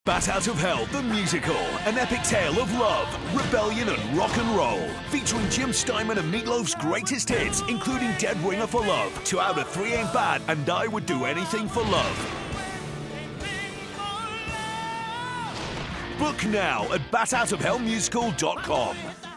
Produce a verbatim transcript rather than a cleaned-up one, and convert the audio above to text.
Bat Out of Hell, the musical, an epic tale of love, rebellion and rock and roll. Featuring Jim Steinman and Meatloaf's greatest hits, including Dead Ringer for Love, Two Out of Three Ain't Bad, and I Would Do Anything for Love. Book now at bat out of hell musical dot com.